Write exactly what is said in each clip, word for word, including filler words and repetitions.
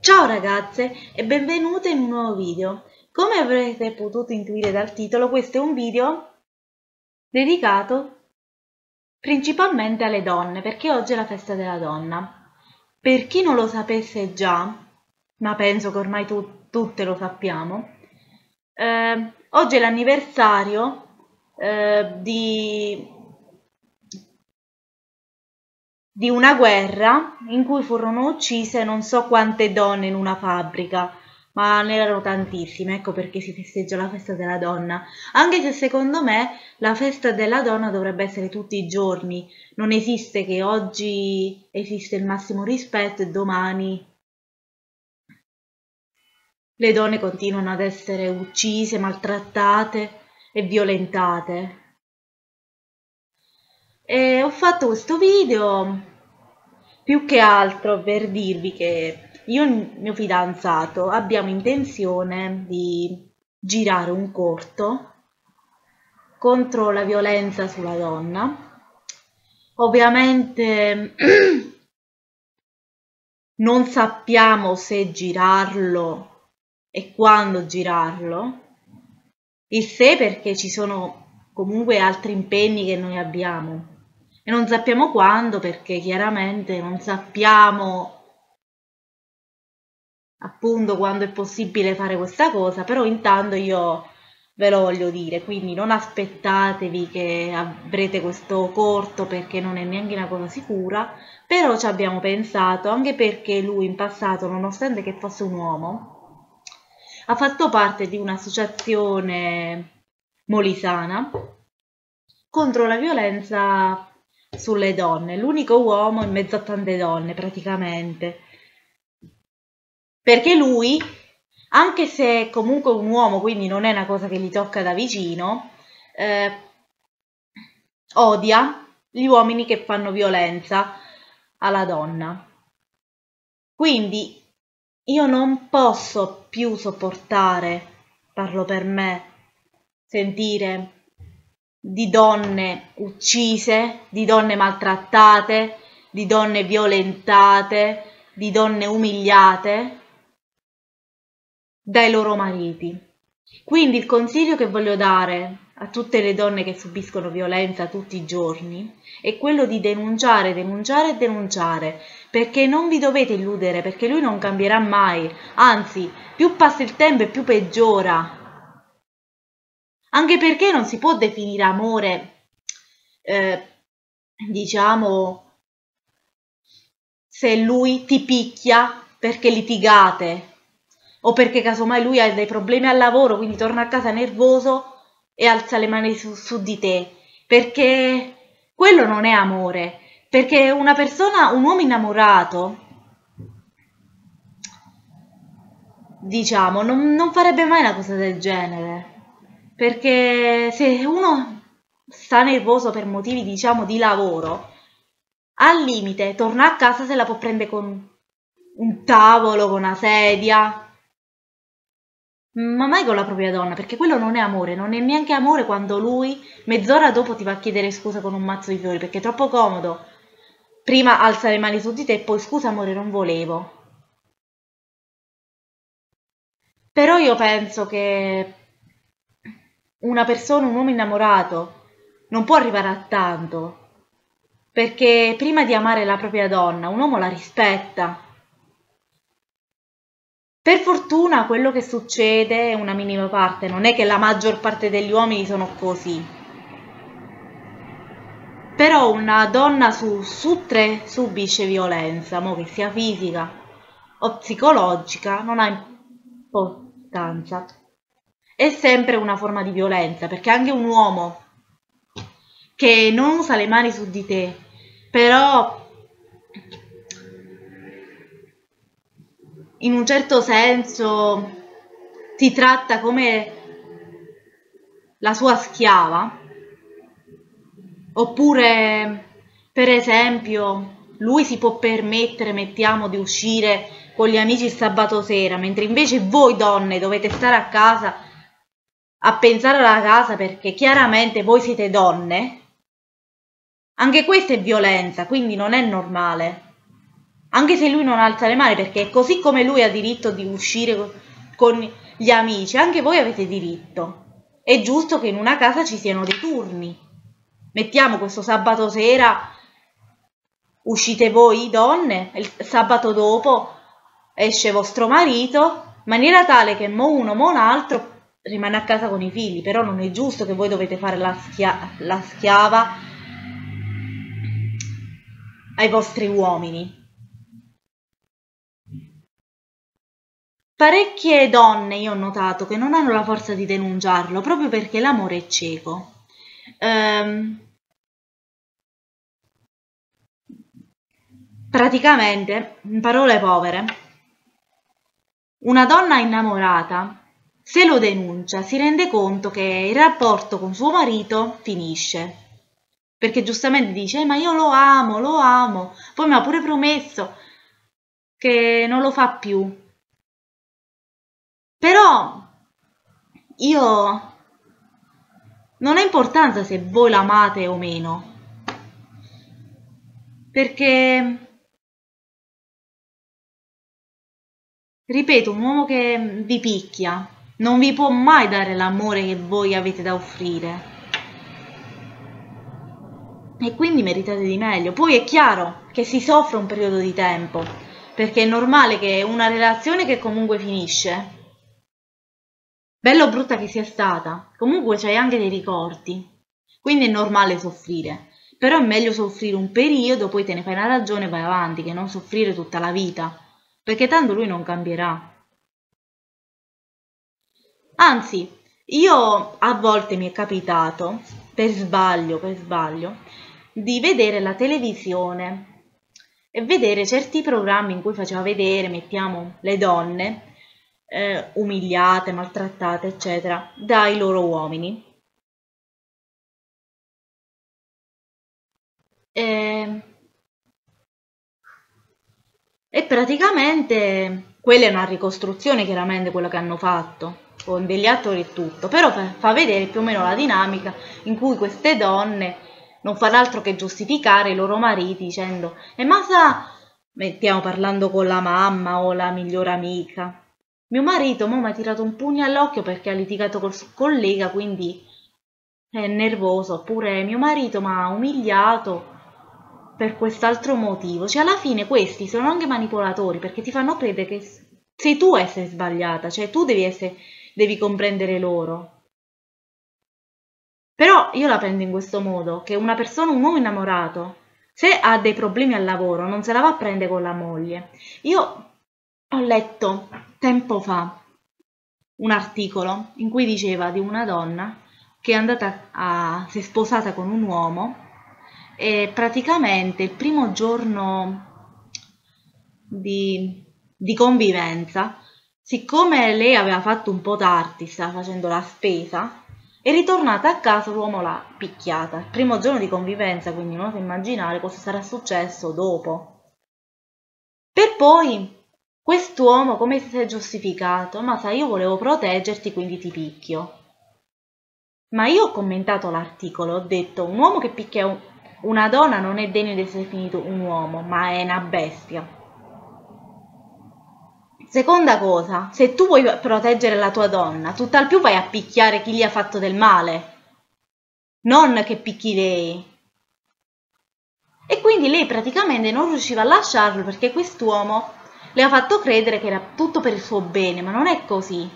Ciao ragazze e benvenute in un nuovo video. Come avrete potuto intuire dal titolo, questo è un video dedicato principalmente alle donne, perché oggi è la festa della donna. Per chi non lo sapesse già, ma penso che ormai tu, tutte lo sappiamo, eh, oggi è l'anniversario eh, di... di una guerra in cui furono uccise non so quante donne in una fabbrica, ma ne erano tantissime, ecco perché si festeggia la festa della donna, anche se secondo me la festa della donna dovrebbe essere tutti i giorni, non esiste che oggi esiste il massimo rispetto e domani le donne continuano ad essere uccise, maltrattate e violentate. E ho fatto questo video più che altro per dirvi che io e il mio fidanzato abbiamo intenzione di girare un corto contro la violenza sulla donna. Ovviamente non sappiamo se girarlo e quando girarlo, il se perché ci sono comunque altri impegni che noi abbiamo e non sappiamo quando perché chiaramente non sappiamo appunto quando è possibile fare questa cosa, però intanto io ve lo voglio dire, quindi non aspettatevi che avrete questo corto perché non è neanche una cosa sicura, però ci abbiamo pensato, anche perché lui in passato, nonostante che fosse un uomo, ha fatto parte di un'associazione molisana contro la violenza sulle donne, l'unico uomo in mezzo a tante donne praticamente. Perché lui, anche se è comunque un uomo, quindi non è una cosa che gli tocca da vicino, eh, odia gli uomini che fanno violenza alla donna. Quindi io non posso più sopportare, parlo per me, sentire di donne uccise, di donne maltrattate, di donne violentate, di donne umiliate dai loro mariti. Quindi il consiglio che voglio dare a tutte le donne che subiscono violenza tutti i giorni è quello di denunciare, denunciare e denunciare, perché non vi dovete illudere, perché lui non cambierà mai, anzi, più passa il tempo e più peggiora. Anche perché non si può definire amore, eh, diciamo, se lui ti picchia perché litigate o perché casomai lui ha dei problemi al lavoro, quindi torna a casa nervoso e alza le mani su, su di te, perché quello non è amore, perché una persona, un uomo innamorato, diciamo, non, non farebbe mai una cosa del genere, perché se uno sta nervoso per motivi, diciamo, di lavoro, al limite torna a casa se la può prendere con un tavolo, con una sedia, ma mai con la propria donna, perché quello non è amore, non è neanche amore quando lui mezz'ora dopo ti va a chiedere scusa con un mazzo di fiori, perché è troppo comodo. Prima alza le mani su di te e poi scusa amore, non volevo. Però io penso che una persona, un uomo innamorato, non può arrivare a tanto, perché prima di amare la propria donna, un uomo la rispetta. Per fortuna quello che succede è una minima parte, non è che la maggior parte degli uomini sono così. Però una donna su, su tre subisce violenza, mo che sia fisica o psicologica, non ha importanza. È sempre una forma di violenza, perché anche un uomo che non usa le mani su di te, però in un certo senso ti tratta come la sua schiava, oppure per esempio lui si può permettere, mettiamo, di uscire con gli amici il sabato sera, mentre invece voi donne dovete stare a casa a pensare alla casa perché chiaramente voi siete donne, anche questa è violenza, quindi non è normale. anche se lui non alza le mani, perché così come lui ha diritto di uscire con gli amici, anche voi avete diritto. È giusto che in una casa ci siano dei turni. Mettiamo questo sabato sera uscite voi donne, il sabato dopo esce vostro marito, in maniera tale che mo uno mo un altro rimane a casa con i figli. Però non è giusto che voi dovete fare la, schia la schiava ai vostri uomini. Parecchie donne io ho notato che non hanno la forza di denunciarlo proprio perché l'amore è cieco. Ehm, praticamente, in parole povere, una donna innamorata, se lo denuncia, si rende conto che il rapporto con suo marito finisce. Perché giustamente dice, eh, ma io lo amo, lo amo, poi mi ha pure promesso che non lo fa più. Però io non ha importanza se voi l'amate o meno, perché, ripeto, un uomo che vi picchia non vi può mai dare l'amore che voi avete da offrire. E quindi meritate di meglio. Poi è chiaro che si soffre un periodo di tempo, perché è normale che una relazione che comunque finisce, bella o brutta che sia stata, comunque c'hai anche dei ricordi, quindi è normale soffrire. Però è meglio soffrire un periodo, poi te ne fai una ragione e vai avanti, che non soffrire tutta la vita, perché tanto lui non cambierà. Anzi, io a volte mi è capitato, per sbaglio, per sbaglio, di vedere la televisione e vedere certi programmi in cui faceva vedere, mettiamo, le donne eh, umiliate, maltrattate, eccetera, dai loro uomini. E, e praticamente quella è una ricostruzione, chiaramente, quella che hanno fatto, con degli attori e tutto, però fa, fa vedere più o meno la dinamica in cui queste donne non fanno altro che giustificare i loro mariti dicendo e ma sa, mettiamo parlando con la mamma o la migliore amica, mio marito mo mi ha tirato un pugno all'occhio perché ha litigato col suo collega, quindi è nervoso, oppure mio marito mi ha umiliato per quest'altro motivo. Cioè alla fine questi sono anche manipolatori, perché ti fanno credere che sei tu a essere sbagliata, cioè tu devi essere, devi comprendere loro. Però io la prendo in questo modo, che una persona, un uomo innamorato, se ha dei problemi al lavoro, non se la va a prendere con la moglie. Io ho letto tempo fa un articolo in cui diceva di una donna che è andata a, si è sposata con un uomo e praticamente il primo giorno di, di convivenza, siccome lei aveva fatto un po' tardi, stava facendo la spesa, è ritornata a casa, l'uomo l'ha picchiata. Il primo giorno di convivenza, quindi non so immaginare cosa sarà successo dopo. Per poi quest'uomo come si è giustificato? Ma sai, io volevo proteggerti, quindi ti picchio. Ma io ho commentato l'articolo, ho detto un uomo che picchia una donna non è degno di essere definito un uomo, ma è una bestia. Seconda cosa, se tu vuoi proteggere la tua donna, tutt'al più vai a picchiare chi gli ha fatto del male, non che picchi lei. E quindi lei praticamente non riusciva a lasciarlo perché quest'uomo le ha fatto credere che era tutto per il suo bene, ma non è così.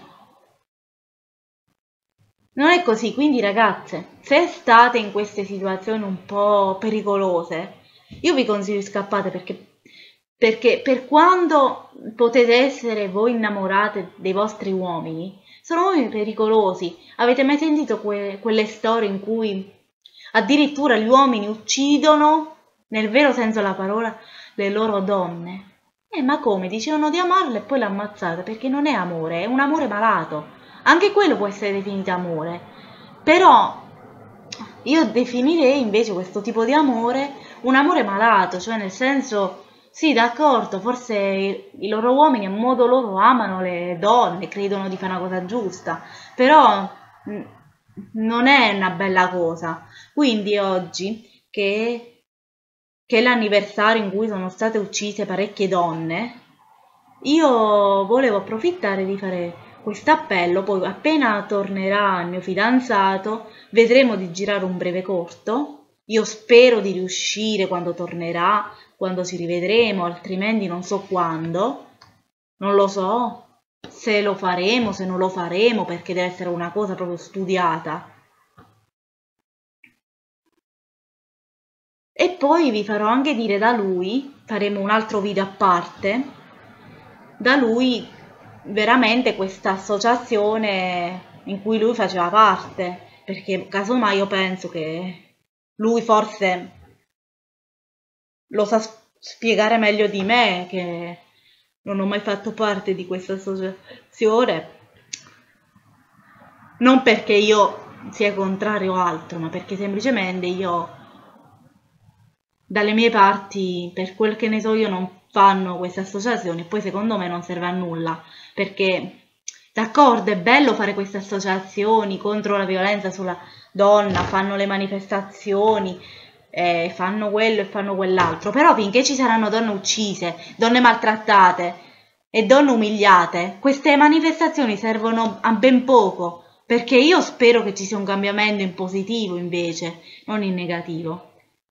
Non è così, quindi ragazze, se state in queste situazioni un po' pericolose, io vi consiglio di scappare perché, perché per quando potete essere voi innamorate dei vostri uomini, sono uomini pericolosi. Avete mai sentito que quelle storie in cui addirittura gli uomini uccidono, nel vero senso della parola, le loro donne? Eh, ma come? Dicevano di amarle e poi l'ammazzate, perché non è amore, è un amore malato. Anche quello può essere definito amore, però io definirei invece questo tipo di amore un amore malato, cioè nel senso, sì, d'accordo, forse i, i loro uomini a modo loro amano le donne, credono di fare una cosa giusta, però mh, non è una bella cosa. Quindi oggi che che è l'anniversario in cui sono state uccise parecchie donne, io volevo approfittare di fare questo appello. Poi appena tornerà il mio fidanzato vedremo di girare un breve corto. Io spero di riuscire quando tornerà, quando ci rivedremo, altrimenti non so quando, non lo so se lo faremo, se non lo faremo, perché deve essere una cosa proprio studiata. E poi vi farò anche dire da lui, faremo un altro video a parte, da lui veramente questa associazione in cui lui faceva parte, perché casomai io penso che lui forse lo sa spiegare meglio di me, che non ho mai fatto parte di questa associazione, non perché io sia contrario o altro, ma perché semplicemente io, dalle mie parti, per quel che ne so io, non fanno queste associazioni, e poi secondo me non serve a nulla, perché d'accordo, è bello fare queste associazioni contro la violenza sulla donna, fanno le manifestazioni, eh, fanno quello e fanno quell'altro, però finché ci saranno donne uccise, donne maltrattate e donne umiliate, queste manifestazioni servono a ben poco, perché io spero che ci sia un cambiamento in positivo invece, non in negativo.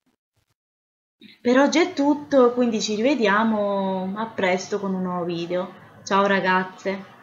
Per oggi è tutto, quindi ci rivediamo a presto con un nuovo video. Ciao ragazze!